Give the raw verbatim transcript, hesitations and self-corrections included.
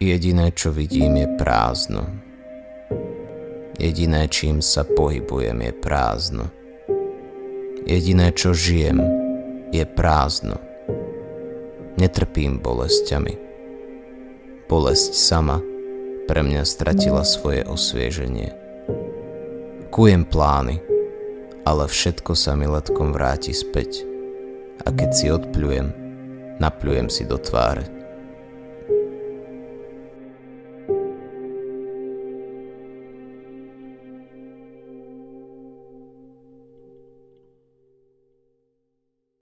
Jediné, čo vidím, je prázdno. Jediné, čím sa pohybujem, je prázdno. Jediné, čo žijem, je prázdno. Netrpím bolesťami. Bolesť sama pre mňa stratila svoje osvieženie. Kujem plány, ale všetko sa mi letkom vráti späť. A keď si odpľujem, napľujem si do tváre.